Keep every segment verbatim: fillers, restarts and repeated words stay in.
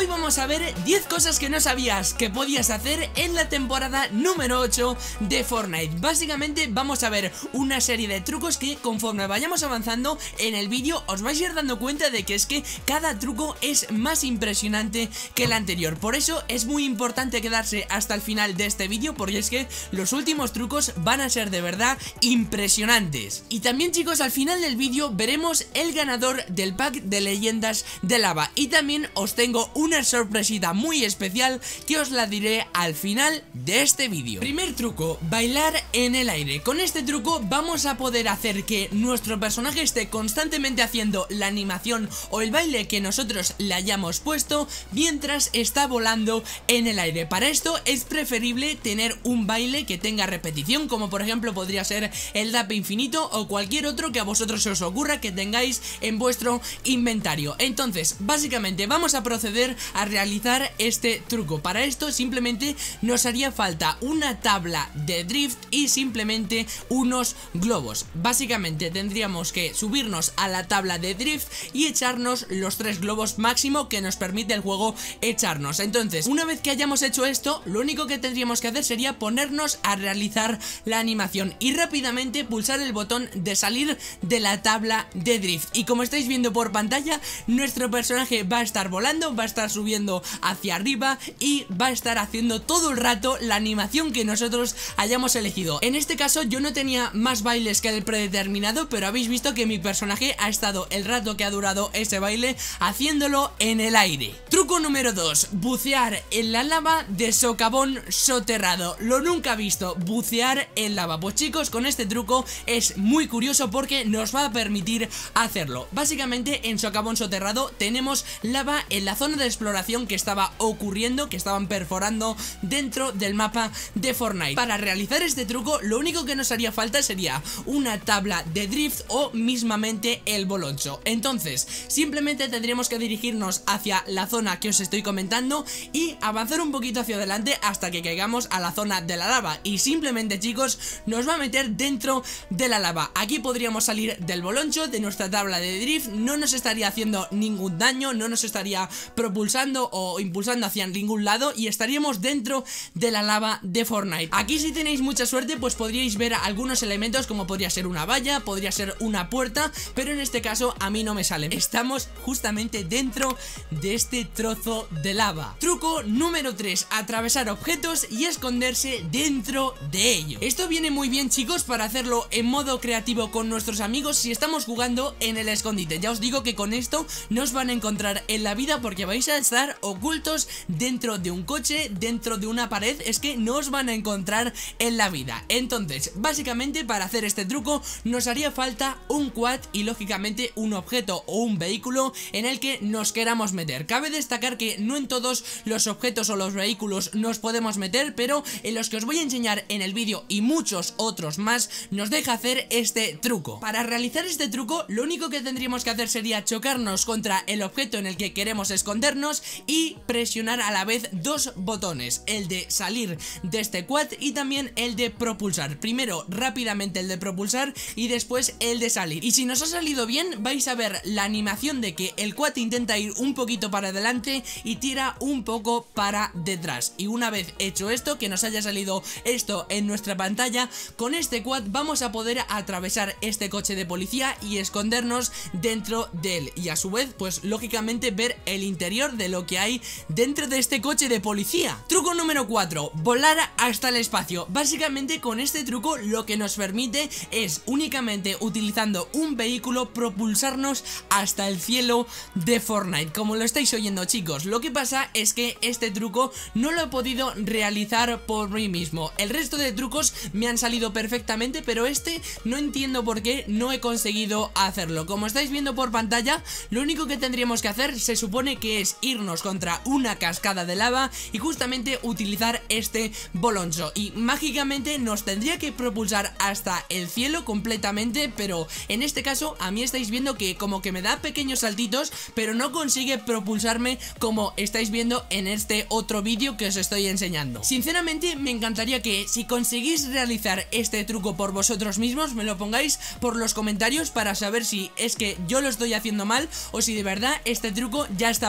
Hoy vamos a ver diez cosas que no sabías que podías hacer en la temporada número ocho de Fortnite. Básicamente vamos a ver una serie de trucos que conforme vayamos avanzando en el vídeo os vais a ir dando cuenta de que es que cada truco es más impresionante que el anterior. Por eso es muy importante quedarse hasta el final de este vídeo, porque es que los últimos trucos van a ser de verdad impresionantes. Y también, chicos, al final del vídeo veremos el ganador del pack de leyendas de lava. Y también os tengo una sorpresita muy especial que os la diré al final de este vídeo. Primer truco: bailar en el aire. Con este truco vamos a poder hacer que nuestro personaje esté constantemente haciendo la animación o el baile que nosotros le hayamos puesto mientras está volando en el aire. Para esto es preferible tener un baile que tenga repetición, como por ejemplo podría ser el dap infinito o cualquier otro que a vosotros se os ocurra que tengáis en vuestro inventario. Entonces, básicamente vamos a proceder a realizar este truco. Para esto simplemente nos haría falta una tabla de drift y simplemente unos globos. Básicamente tendríamos que subirnos a la tabla de drift y echarnos los tres globos máximo que nos permite el juego echarnos. Entonces, una vez que hayamos hecho esto, lo único que tendríamos que hacer sería ponernos a realizar la animación y rápidamente pulsar el botón de salir de la tabla de drift. Y como estáis viendo por pantalla, nuestro personaje va a estar volando, va a estar subiendo hacia arriba y va a estar haciendo todo el rato la animación que nosotros hayamos elegido. En este caso yo no tenía más bailes que el predeterminado, pero habéis visto que mi personaje ha estado el rato que ha durado ese baile haciéndolo en el aire. Truco número dos: bucear en la lava de socavón soterrado. Lo nunca visto, bucear en lava. Pues chicos, con este truco es muy curioso porque nos va a permitir hacerlo. Básicamente en socavón soterrado tenemos lava en la zona de exploración que estaba ocurriendo, que estaban perforando dentro del mapa de Fortnite. Para realizar este truco lo único que nos haría falta sería una tabla de drift o mismamente el boloncho. Entonces simplemente tendríamos que dirigirnos hacia la zona que os estoy comentando y avanzar un poquito hacia adelante hasta que caigamos a la zona de la lava y simplemente, chicos, nos va a meter dentro de la lava. Aquí podríamos salir del boloncho, de nuestra tabla de drift, no nos estaría haciendo ningún daño, no nos estaría propulsando o impulsando hacia ningún lado y estaríamos dentro de la lava de Fortnite. Aquí, si tenéis mucha suerte, pues podríais ver algunos elementos como podría ser una valla, podría ser una puerta, pero en este caso a mí no me sale. Estamos justamente dentro de este trozo de lava. Truco número tres: atravesar objetos y esconderse dentro de ellos. Esto viene muy bien, chicos, para hacerlo en modo creativo con nuestros amigos si estamos jugando en el escondite. Ya os digo que con esto no os van a encontrar en la vida porque vais a estar ocultos dentro de un coche, dentro de una pared. Es que no os van a encontrar en la vida. Entonces, básicamente para hacer este truco nos haría falta un quad y lógicamente un objeto o un vehículo en el que nos queramos meter. Cabe destacar que no en todos los objetos o los vehículos nos podemos meter, pero en los que os voy a enseñar en el vídeo y muchos otros más nos deja hacer este truco. Para realizar este truco lo único que tendríamos que hacer sería chocarnos contra el objeto en el que queremos escondernos y presionar a la vez dos botones, el de salir de este quad y también el de propulsar. Primero rápidamente el de propulsar y después el de salir. Y si nos ha salido bien, vais a ver la animación de que el quad intenta ir un poquito para adelante y tira un poco para detrás. Y una vez hecho esto, que nos haya salido esto en nuestra pantalla, con este quad vamos a poder atravesar este coche de policía y escondernos dentro de él. Y a su vez, pues lógicamente ver el interior de lo que hay dentro de este coche de policía. Truco número cuatro: volar hasta el espacio. Básicamente con este truco lo que nos permite es únicamente utilizando un vehículo propulsarnos hasta el cielo de Fortnite. Como lo estáis oyendo, chicos, lo que pasa es que este truco no lo he podido realizar por mí mismo. El resto de trucos me han salido perfectamente, pero este no entiendo por qué no he conseguido hacerlo. Como estáis viendo por pantalla, lo único que tendríamos que hacer se supone que es irnos contra una cascada de lava y justamente utilizar este boloncho y mágicamente nos tendría que propulsar hasta el cielo completamente, pero en este caso a mí estáis viendo que como que me da pequeños saltitos, pero no consigue propulsarme como estáis viendo en este otro vídeo que os estoy enseñando. Sinceramente me encantaría que si conseguís realizar este truco por vosotros mismos me lo pongáis por los comentarios para saber si es que yo lo estoy haciendo mal o si de verdad este truco ya está parcheado.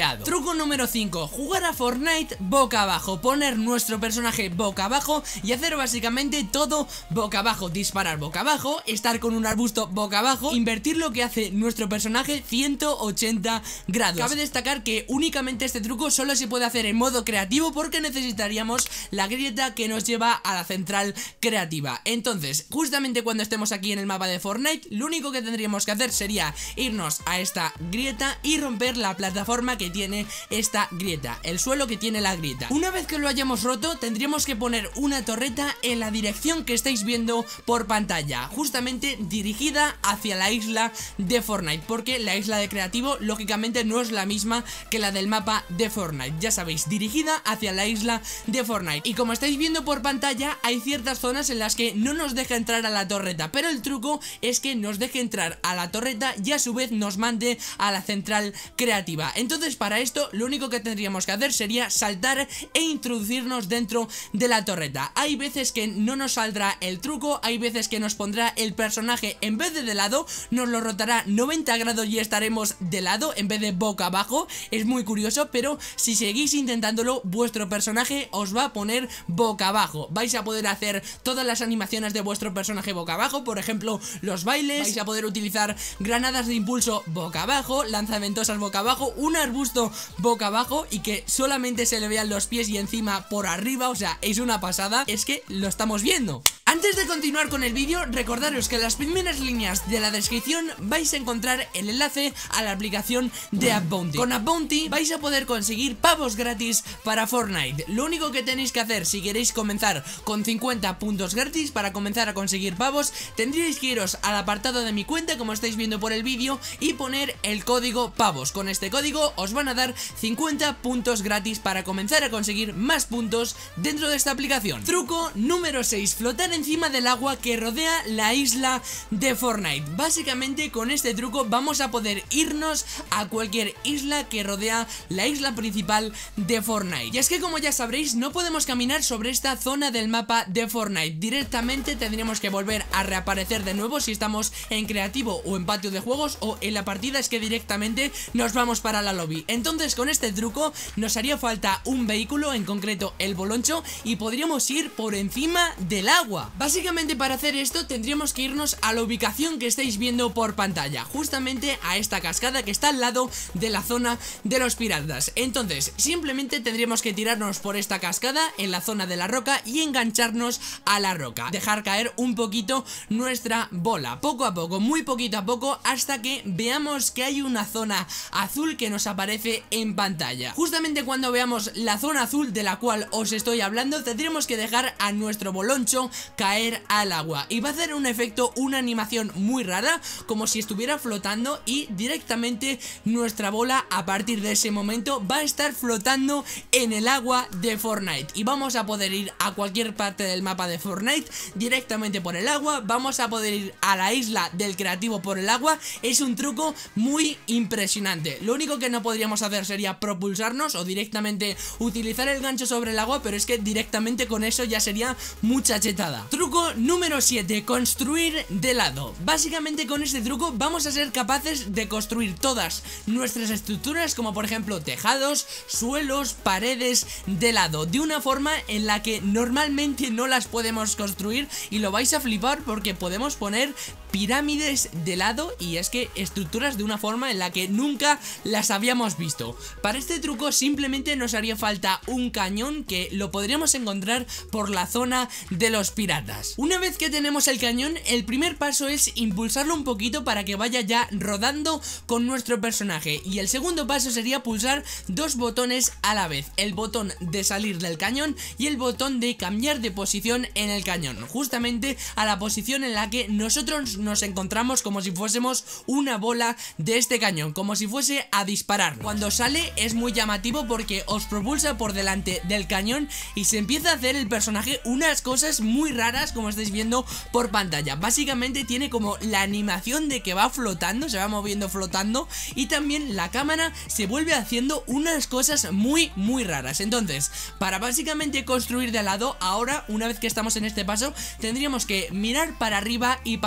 lado. Truco número cinco, jugar a Fortnite boca abajo, poner nuestro personaje boca abajo y hacer básicamente todo boca abajo, disparar boca abajo, estar con un arbusto boca abajo, invertir lo que hace nuestro personaje ciento ochenta grados. Cabe destacar que únicamente este truco solo se puede hacer en modo creativo porque necesitaríamos la grieta que nos lleva a la central creativa. Entonces, justamente cuando estemos aquí en el mapa de Fortnite, lo único que tendríamos que hacer sería irnos a esta grieta y romper la plataforma que tiene esta grieta, el suelo que tiene la grieta. Una vez que lo hayamos roto, tendríamos que poner una torreta en la dirección que estáis viendo por pantalla, justamente dirigida hacia la isla de Fortnite, porque la isla de creativo lógicamente no es la misma que la del mapa de Fortnite, ya sabéis, dirigida hacia la isla de Fortnite. Y como estáis viendo por pantalla, hay ciertas zonas en las que no nos deja entrar a la torreta, pero el truco es que nos deje entrar a la torreta y a su vez nos mande a la central creativa. Entonces, para esto lo único que tendríamos que hacer sería saltar e introducirnos dentro de la torreta. Hay veces que no nos saldrá el truco, hay veces que nos pondrá el personaje en vez de de lado, nos lo rotará noventa grados y estaremos de lado en vez de boca abajo. Es muy curioso, pero si seguís intentándolo, vuestro personaje os va a poner boca abajo. Vais a poder hacer todas las animaciones de vuestro personaje boca abajo, por ejemplo, los bailes, vais a poder utilizar granadas de impulso boca abajo, lanzaventosas boca abajo, un arbusto boca abajo y que solamente se le vean los pies y encima por arriba, o sea, es una pasada, es que lo estamos viendo. Antes de continuar con el vídeo, recordaros que en las primeras líneas de la descripción vais a encontrar el enlace a la aplicación de App Bounty. Con App Bounty vais a poder conseguir pavos gratis para Fortnite. Lo único que tenéis que hacer si queréis comenzar con cincuenta puntos gratis para comenzar a conseguir pavos, tendríais que iros al apartado de mi cuenta, como estáis viendo por el vídeo, y poner el código pavos. Con este código os van a dar cincuenta puntos gratis para comenzar a conseguir más puntos dentro de esta aplicación. Truco número seis, flotar encima del agua que rodea la isla de Fortnite. Básicamente con este truco vamos a poder irnos a cualquier isla que rodea la isla principal de Fortnite. Y es que, como ya sabréis, no podemos caminar sobre esta zona del mapa de Fortnite. Directamente tendríamos que volver a reaparecer de nuevo si estamos en creativo o en patio de juegos, o en la partida es que directamente nos vamos para la lobby. Entonces con este truco nos haría falta un vehículo, en concreto el boloncho, y podríamos ir por encima del agua. Básicamente para hacer esto tendríamos que irnos a la ubicación que estáis viendo por pantalla, justamente a esta cascada que está al lado de la zona de los piratas. Entonces simplemente tendríamos que tirarnos por esta cascada en la zona de la roca y engancharnos a la roca, dejar caer un poquito nuestra bola, poco a poco, muy poquito a poco, hasta que veamos que hay una zona azul que nos aparece en pantalla. Justamente cuando veamos la zona azul de la cual os estoy hablando, tendremos que dejar a nuestro boloncho caer al agua y va a hacer un efecto, una animación muy rara, como si estuviera flotando, y directamente nuestra bola a partir de ese momento va a estar flotando en el agua de Fortnite y vamos a poder ir a cualquier parte del mapa de Fortnite directamente por el agua. Vamos a poder ir a la isla del creativo por el agua. Es un truco muy impresionante. Lo único que no podríamos hacer sería propulsarnos o directamente utilizar el gancho sobre el agua, pero es que directamente con eso ya sería mucha chetada. Truco número siete, construir de lado. Básicamente con este truco vamos a ser capaces de construir todas nuestras estructuras, como por ejemplo tejados, suelos, paredes, de lado, de una forma en la que normalmente no las podemos construir, y lo vais a flipar porque podemos poner pirámides de lado, y es que estructuras de una forma en la que nunca las habíamos visto. Para este truco simplemente nos haría falta un cañón que lo podríamos encontrar por la zona de los piratas. Una vez que tenemos el cañón, el primer paso es impulsarlo un poquito para que vaya ya rodando con nuestro personaje, y el segundo paso sería pulsar dos botones a la vez, el botón de salir del cañón y el botón de cambiar de posición en el cañón, justamente a la posición en la que nosotros nos encontramos, como si fuésemos una bola de este cañón, como si fuese a disparar. Cuando sale es muy llamativo porque os propulsa por delante del cañón y se empieza a hacer el personaje unas cosas muy raras, como estáis viendo por pantalla. Básicamente tiene como la animación de que va flotando, se va moviendo flotando, y también la cámara se vuelve haciendo unas cosas muy muy raras. Entonces, para básicamente construir de lado, ahora una vez que estamos en este paso, tendríamos que mirar para arriba y para abajo.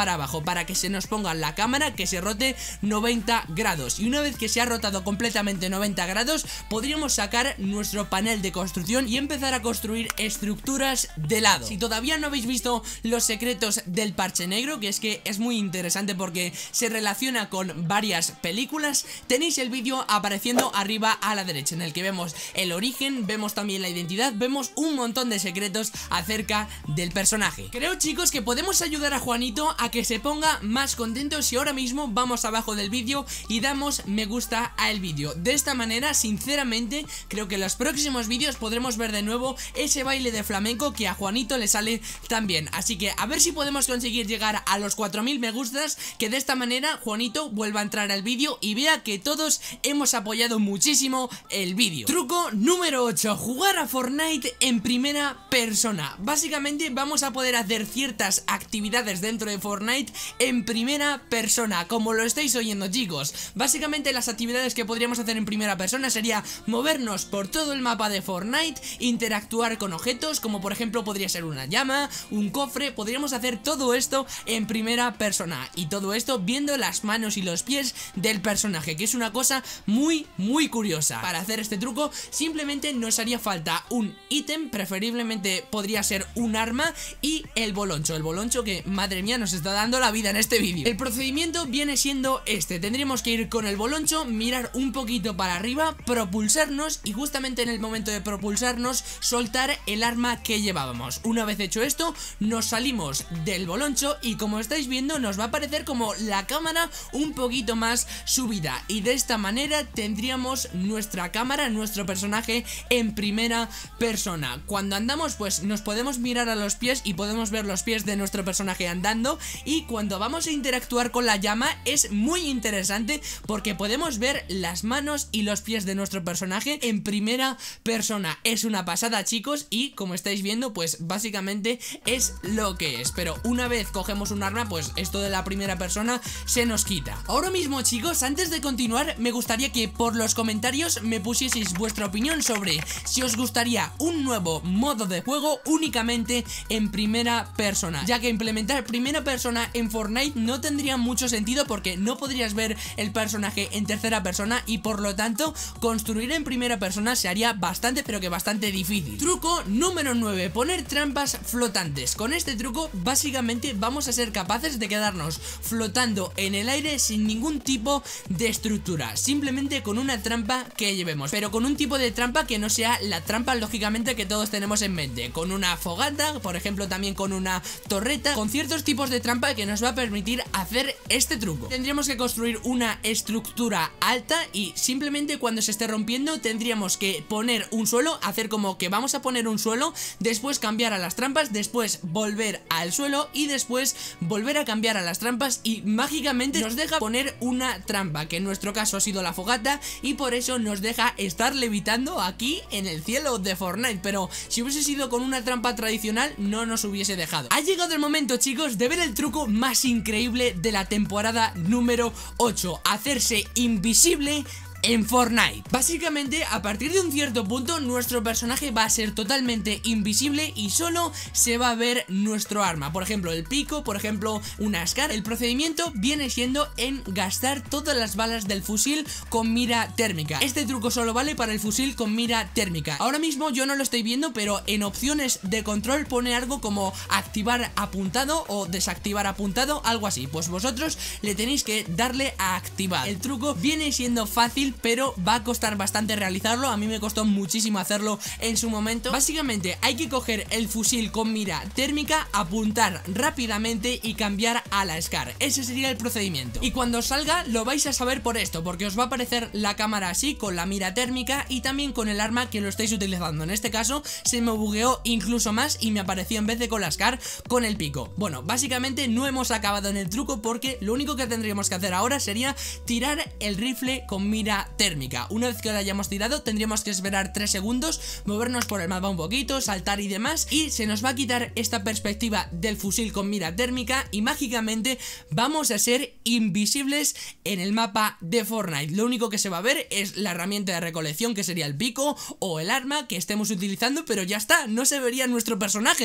tiempo para que se nos ponga la cámara, que se rote noventa grados, y una vez que se ha rotado completamente noventa grados podríamos sacar nuestro panel de construcción y empezar a construir estructuras de lado. Si todavía no habéis visto los secretos del parche negro, que es que es muy interesante porque se relaciona con varias películas, tenéis el vídeo apareciendo arriba a la derecha, en el que vemos el origen, vemos también la identidad, vemos un montón de secretos acerca del personaje. Creo, chicos, que podemos ayudar a Juanito a que se ponga más contento si ahora mismo vamos abajo del vídeo y damos me gusta al vídeo. De esta manera, sinceramente, creo que en los próximos vídeos podremos ver de nuevo ese baile de flamenco que a Juanito le sale tan bien. Así que a ver si podemos conseguir llegar a los cuatro mil me gustas, que de esta manera Juanito vuelva a entrar al vídeo y vea que todos hemos apoyado muchísimo el vídeo. Truco número ocho: jugar a Fortnite en primera persona. Básicamente vamos a poder hacer ciertas actividades dentro de Fortnite en primera persona, como lo estáis oyendo, chicos. Básicamente las actividades que podríamos hacer en primera persona sería movernos por todo el mapa de Fortnite, interactuar con objetos, como por ejemplo podría ser una llama, un cofre. Podríamos hacer todo esto en primera persona, y todo esto viendo las manos y los pies del personaje, que es una cosa muy muy curiosa. Para hacer este truco simplemente nos haría falta un ítem, preferiblemente podría ser un arma, y el boloncho, el boloncho que, madre mía, nos está dando la vida en este vídeo. El procedimiento viene siendo este: tendríamos que ir con el boloncho, mirar un poquito para arriba, propulsarnos, y justamente en el momento de propulsarnos soltar el arma que llevábamos. Una vez hecho esto, nos salimos del boloncho y, como estáis viendo, nos va a aparecer como la cámara un poquito más subida, y de esta manera tendríamos nuestra cámara, nuestro personaje en primera persona. Cuando andamos, pues nos podemos mirar a los pies y podemos ver los pies de nuestro personaje andando, y cuando vamos a interactuar con la llama es muy interesante porque podemos ver las manos y los pies de nuestro personaje en primera persona. Es una pasada, chicos, y como estáis viendo, pues básicamente es lo que es. Pero una vez cogemos un arma, pues esto de la primera persona se nos quita. Ahora mismo, chicos, antes de continuar, me gustaría que por los comentarios me pusieseis vuestra opinión sobre si os gustaría un nuevo modo de juego únicamente en primera persona, ya que implementar primera persona en Fortnite no tendría mucho sentido porque no podrías ver el personaje en tercera persona, y por lo tanto construir en primera persona se haría bastante, pero que bastante difícil. Truco número nueve: poner trampas flotantes. Con este truco básicamente vamos a ser capaces de quedarnos flotando en el aire sin ningún tipo de estructura, simplemente con una trampa que llevemos, pero con un tipo de trampa que no sea la trampa lógicamente que todos tenemos en mente, con una fogata, por ejemplo, también con una torreta, con ciertos tipos de trampa que nos va a permitir hacer este truco. Tendríamos que construir una estructura alta y simplemente cuando se esté rompiendo tendríamos que poner un suelo, hacer como que vamos a poner un suelo, después cambiar a las trampas, después volver al suelo y después volver a cambiar a las trampas, y mágicamente nos deja poner una trampa, que en nuestro caso ha sido la fogata, y por eso nos deja estar levitando aquí en el cielo de Fortnite. Pero si hubiese sido con una trampa tradicional no nos hubiese dejado. Ha llegado el momento, chicos, de ver el truco más increíble de la temporada número ocho: hacerse invisible en Fortnite. Básicamente, a partir de un cierto punto, nuestro personaje va a ser totalmente invisible y solo se va a ver nuestro arma, por ejemplo el pico, por ejemplo una SCAR. El procedimiento viene siendo en gastar todas las balas del fusil con mira térmica. Este truco solo vale para el fusil con mira térmica. Ahora mismo yo no lo estoy viendo, pero en opciones de control pone algo como activar apuntado o desactivar apuntado, algo así. Pues vosotros le tenéis que darle a activar. El truco viene siendo fácil, pero va a costar bastante realizarlo. A mí me costó muchísimo hacerlo en su momento. Básicamente hay que coger el fusil con mira térmica, apuntar rápidamente y cambiar a la SCAR. Ese sería el procedimiento. Y cuando salga lo vais a saber por esto, porque os va a aparecer la cámara así, con la mira térmica y también con el arma que lo estáis utilizando. En este caso se me bugueó incluso más y me apareció, en vez de con la SCAR, con el pico. Bueno, básicamente no hemos acabado en el truco, porque lo único que tendríamos que hacer ahora sería tirar el rifle con mira térmica. Una vez que lo hayamos tirado tendríamos que esperar tres segundos, movernos por el mapa un poquito, saltar y demás, y se nos va a quitar esta perspectiva del fusil con mira térmica y mágicamente vamos a ser invisibles en el mapa de Fortnite. Lo único que se va a ver es la herramienta de recolección, que sería el pico, o el arma que estemos utilizando, pero ya está, no se vería nuestro personaje.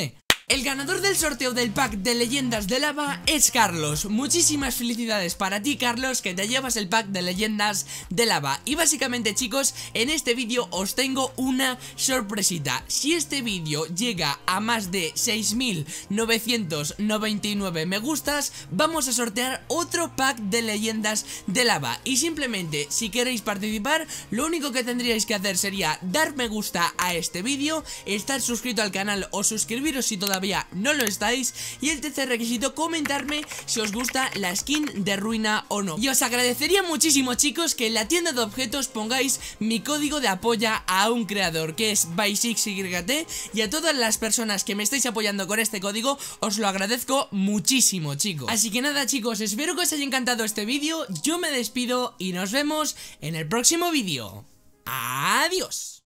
El ganador del sorteo del pack de leyendas de lava es Carlos. Muchísimas felicidades para ti, Carlos, que te llevas el pack de leyendas de lava. Y básicamente, chicos, en este vídeo os tengo una sorpresita. Si este vídeo llega a más de seis mil novecientos noventa y nueve me gustas, vamos a sortear otro pack de leyendas de lava. Y simplemente, si queréis participar, lo único que tendríais que hacer sería dar me gusta a este vídeo, estar suscrito al canal o suscribiros si todavía no lo estáis, y el tercer requisito, comentarme si os gusta la skin de ruina o no. Y os agradecería muchísimo, chicos, que en la tienda de objetos pongáis mi código de apoya a un creador, que es by six y t, y a todas las personas que me estáis apoyando con este código os lo agradezco muchísimo, chicos. Así que nada, chicos, espero que os haya encantado este vídeo. Yo me despido y nos vemos en el próximo vídeo. Adiós.